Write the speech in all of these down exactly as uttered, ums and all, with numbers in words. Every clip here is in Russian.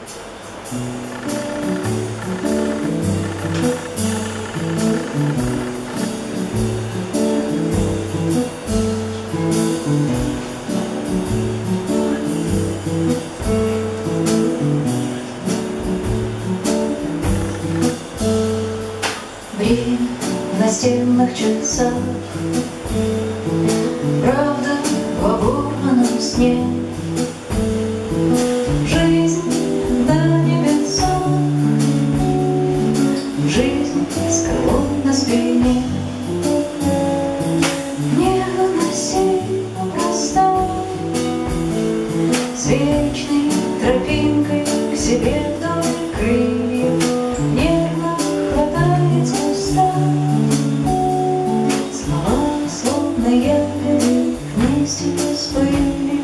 Время в настенных часах, правда в оборванном сне. Жизнь до небеса, жизнь с крылом на спине. Невыносимо проста, с вечной тропинкой к себе вдоль крыльев. Нервно хватает с куста слова, словно ягоды вместе с пылью.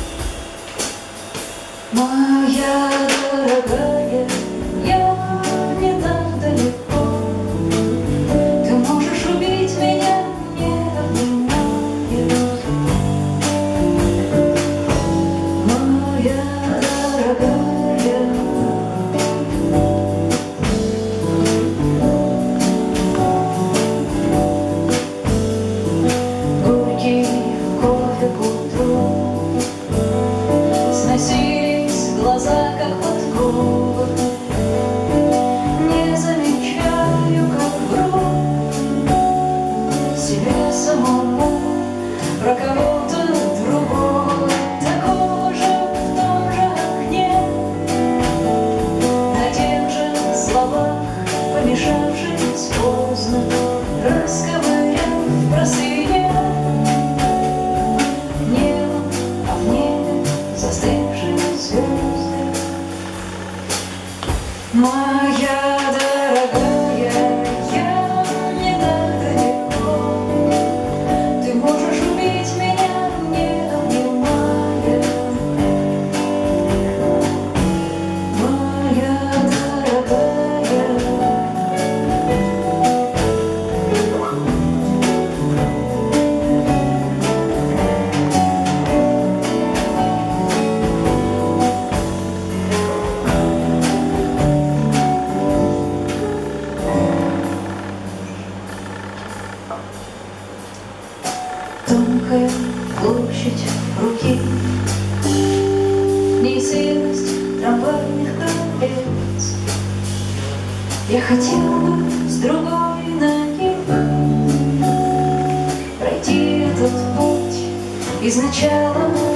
Моя дорогая, я не так далеко. Ты можешь убить меня, не обнимая. Моя дорогая, горький кофе к утру, сносились глаза, как подковы. Не замечаю, как вру себе самому про кого-то другого, такого же в том же окне, на тех же словах, помешавшись поздно, расковыряв простыня небо, а в небе застывшие звезды. Моя дорогая, я не так далеко. Ты можешь убить меня, не обнимая. Моя дорогая, тонкая площадь руки, неизвестность трамвайных колец. Я хотела бы с другой ноги пройти этот путь изначально.